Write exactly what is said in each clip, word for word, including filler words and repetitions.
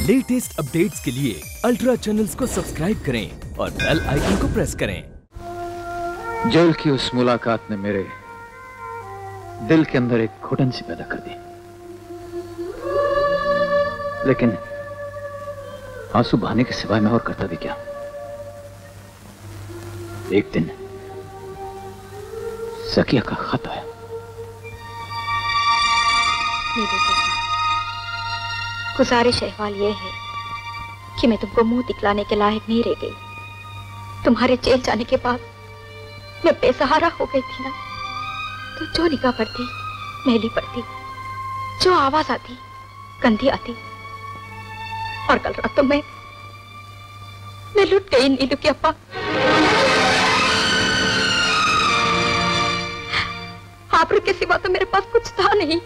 Latest updates के लिए ultra channels को सब्सक्राइब करें और बेल आइकन को प्रेस करें। जेल की उस मुलाकात ने मेरे दिल के अंदर एक घुटन सी पैदा कर दी, लेकिन आंसू बहाने के सिवाय मैं और करता भी क्या। एक दिन सकिया का खत आया। मेरे गुजारिश अहवाल यह है कि मैं तुमको मुंह दिखलाने के लायक नहीं रह गई। तुम्हारे जेल जाने के बाद मैं बेसहारा हो गई थी ना, तो जो निगाह पड़ती मैली पड़ती, जो आवाज आती गंदी आती। और कल रात तो मैं मैं लुट गई नीलू की अप्पा। आप के सिवा तो मेरे पास कुछ था नहीं।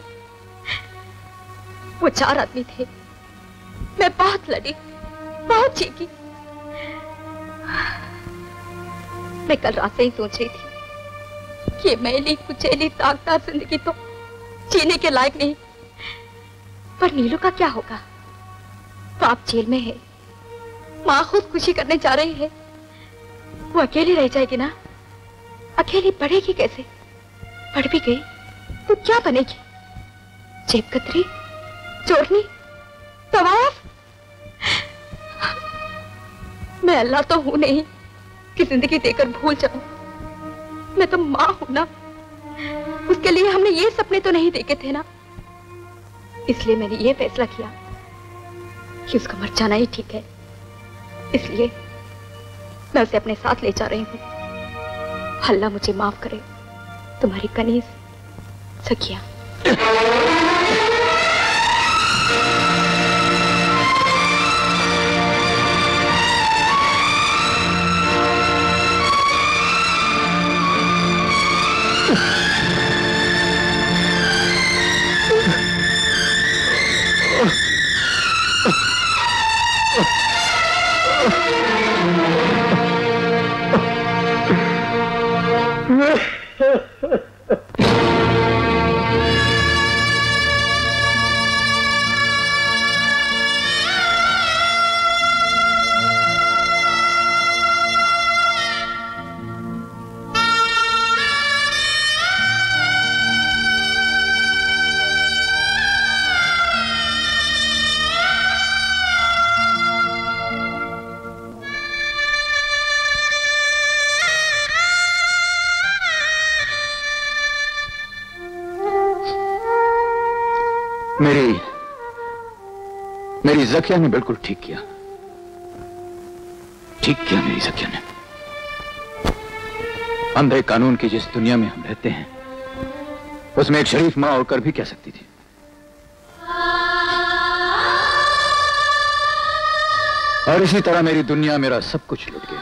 वो चार आदमी थे, मैं बहुत लड़ी, बहुत चीखी। मैं कल रात से ही सोच रही थी कि मैली कुचैली दागदार जिंदगी तो जीने के लायक नहीं। पर नीलू का क्या होगा? बाप जेल में है, माँ खुद खुशी करने जा रही है, वो अकेली रह जाएगी ना। अकेली पढ़ेगी कैसे? पढ़ भी गई तो क्या बनेगी? जेब कतरी, चोरनी, तवाफ। मैं अल्लाह तो हूं नहीं कि जिंदगी देकर भूल जाऊं। मैं तो माँ हूं ना, उसके लिए हमने ये सपने तो नहीं देखे थे ना। इसलिए मैंने ये फैसला किया कि उसका मर जाना ही ठीक है। इसलिए मैं उसे अपने साथ ले जा रही हूं। अल्लाह मुझे माफ करे। तुम्हारी कनीज सखिया। मेरी मेरी जकिया ने बिल्कुल ठीक किया, ठीक किया मेरी जकिया ने। अंधे कानून की जिस दुनिया में हम रहते हैं, उसमें एक शरीफ मां होकर भी कह सकती थी। और इसी तरह मेरी दुनिया, मेरा सब कुछ लुट गया।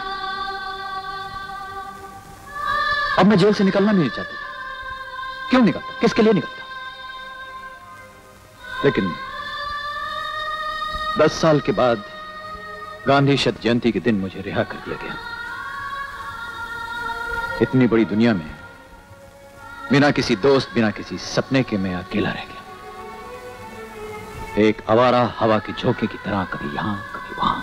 अब मैं जेल से निकलना नहीं चाहती। क्यों निकलता? किसके लिए निकलता? लेकिन दस साल के बाद गांधी शत जयंती के दिन मुझे रिहा कर दिया गया। इतनी बड़ी दुनिया में बिना किसी दोस्त, बिना किसी सपने के मैं अकेला रह गया, एक आवारा हवा के झोंके की तरह, कभी यहां कभी वहां।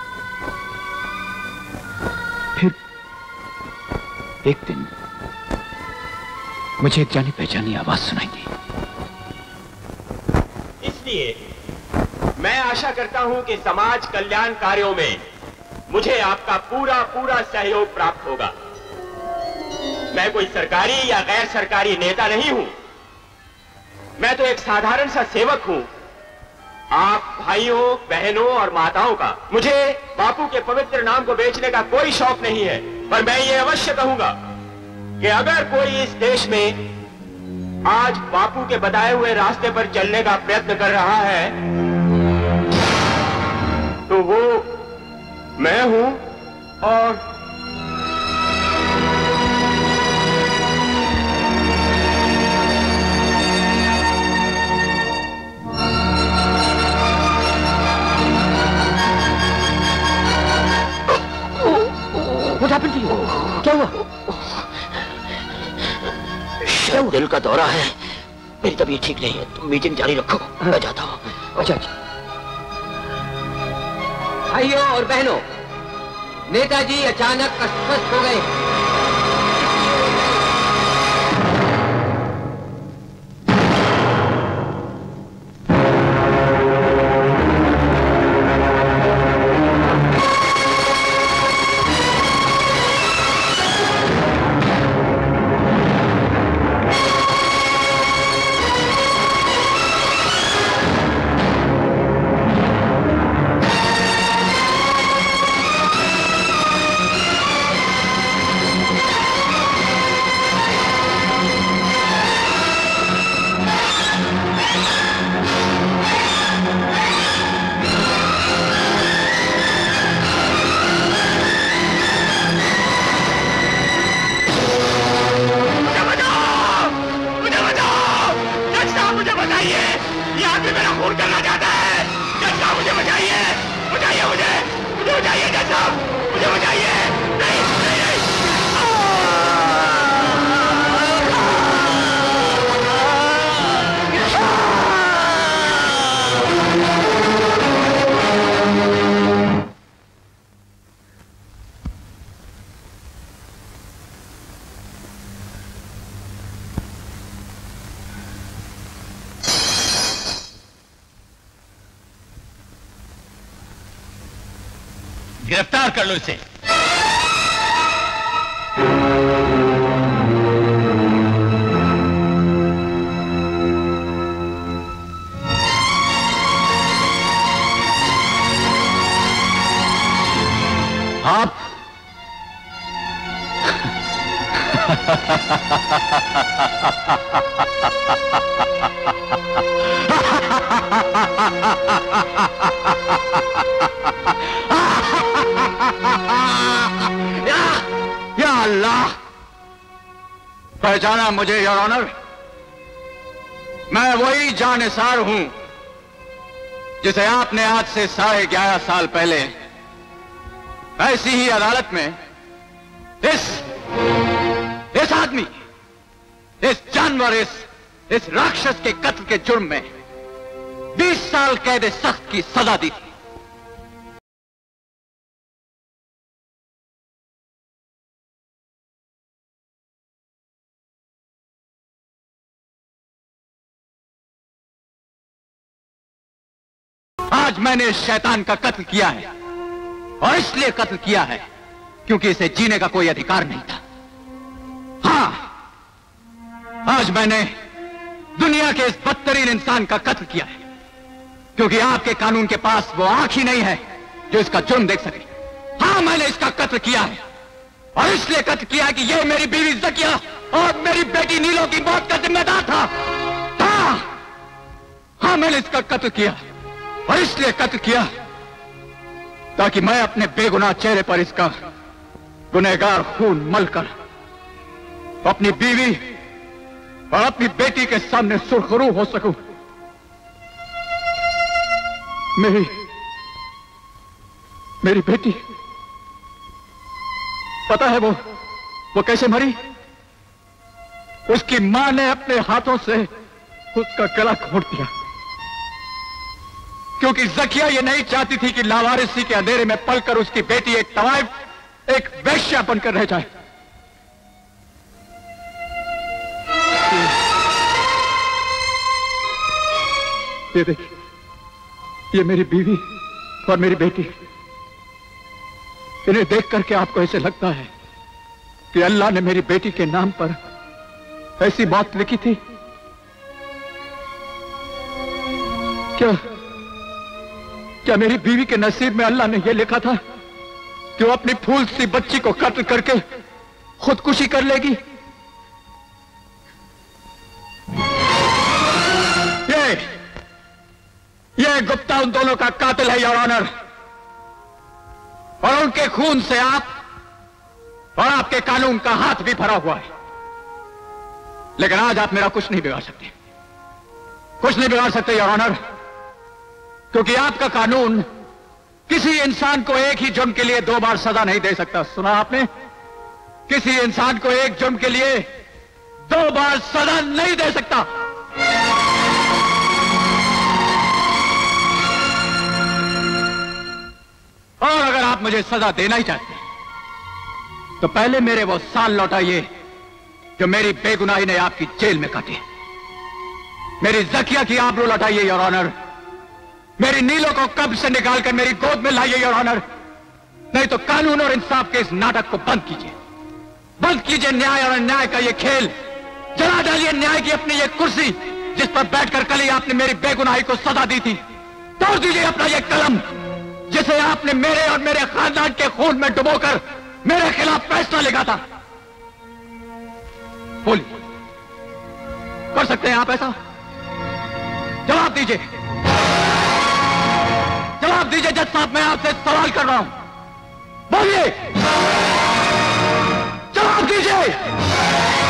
फिर एक दिन मुझे एक जानी पहचानी आवाज सुनाई दी। मैं आशा करता हूं कि समाज कल्याण कार्यों में मुझे आपका पूरा पूरा सहयोग प्राप्त होगा। मैं कोई सरकारी या गैर सरकारी नेता नहीं हूं, मैं तो एक साधारण सा सेवक हूं, आप भाइयों, बहनों और माताओं का। मुझे बापू के पवित्र नाम को बेचने का कोई शौक नहीं है, पर मैं ये अवश्य कहूंगा कि अगर कोई इस देश में आज बापू के बताए हुए रास्ते पर चलने का प्रयत्न कर रहा है, तो वो मैं हूं। और What happened to you? क्या हुआ? शायद दिल का दौरा है। मेरी तबीयत ठीक नहीं है, तुम मीटिंग जारी रखो, मैं जाता हूँ। अच्छा अच्छा। भाइयों और बहनों, नेताजी अचानक अस्वस्थ हो गए। गिरफ्तार कर लो इसे। आप या अल्लाह, पहचाना मुझे योर ऑनर? मैं वही जानिसार हूं जिसे आपने आज से साढ़े ग्यारह साल पहले ऐसी ही अदालत में इस इस आदमी, इस जानवर, इस इस राक्षस के कत्ल के जुर्म में बीस साल कैद सख्त की सजा दी थी। आज मैंने इस शैतान का कत्ल किया है, और इसलिए कत्ल किया है क्योंकि इसे जीने का कोई अधिकार नहीं था। हां, आज मैंने दुनिया के इस बदतरीन इंसान का कत्ल किया है क्योंकि आपके कानून के पास वो आंख ही नहीं है जो इसका जुर्म देख सके। हां, मैंने इसका कत्ल किया है, और इसलिए कत्ल किया है कि यह मेरी बीवी ज़किया और मेरी बेटी नीलो की मौत का जिम्मेदार था। हां हां मैंने इसका कत्ल किया, और इसलिए कत्ल किया ताकि मैं अपने बेगुनाह चेहरे पर इसका गुनहगार खून मलकर अपनी बीवी और अपनी बेटी के सामने सुरखरू हो सकूं। मेरी मेरी बेटी, पता है वो वो कैसे मरी? उसकी मां ने अपने हाथों से उसका गला घोंट दिया, क्योंकि ज़किया ये नहीं चाहती थी कि लावारिसी के अंधेरे में पलकर उसकी बेटी एक तवाइफ, एक वेश्या बनकर रह जाए। ये देखिए, ये मेरी बीवी और मेरी बेटी। इन्हें देख करके आपको ऐसे लगता है कि अल्लाह ने मेरी बेटी के नाम पर ऐसी बात लिखी थी? क्या क्या मेरी बीवी के नसीब में अल्लाह ने यह लिखा था कि वो अपनी फूल सी बच्ची को कत्ल करके खुदकुशी कर लेगी? ये ये गुप्ता उन दोनों का कातिल है योर ऑनर, और उनके खून से आप और आपके कानून का हाथ भी भरा हुआ है। लेकिन आज आप मेरा कुछ नहीं बिगाड़ सकते, कुछ नहीं बिगाड़ सकते योर ऑनर, क्योंकि आपका कानून किसी इंसान को एक ही जुर्म के लिए दो बार सजा नहीं दे सकता। सुना आपने? किसी इंसान को एक जुर्म के लिए दो बार सजा नहीं दे सकता। आप मुझे सजा देना ही चाहते हैं तो पहले मेरे वो साल लौटाइए जो मेरी बेगुनाही ने आपकी जेल में काटे। मेरी जकिया की आबरू लौटाइए योर ऑनर। मेरी नीलों को कब्र से निकालकर मेरी गोद में लाइए योर ऑनर। नहीं तो कानून और इंसाफ के इस नाटक को बंद कीजिए। बंद कीजिए न्याय और अन्याय का ये खेल। जला डालिए न्याय की अपनी ये कुर्सी जिस पर बैठकर कल ही आपने मेरी बेगुनाही को सजा दी थी। तोड़ दीजिए अपना ये कलम जिसे आपने मेरे और मेरे खानदान के खून में डुबोकर मेरे खिलाफ फैसला लिखा था। बोलिए, कर सकते हैं आप ऐसा? जवाब दीजिए, जवाब दीजिए जज साहब, मैं आपसे सवाल कर रहा हूं। बोलिए, जवाब दीजिए।